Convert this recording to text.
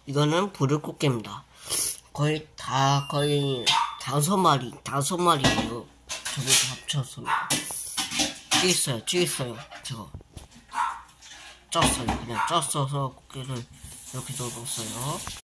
이거는 부르꽃게입니다. 거의 5마리예요. 저거 다 합쳤어요. 찌겠어요. 저거. 쪘어요. 그냥 쪘어서 꽃게를 이렇게 넣어뒀어요.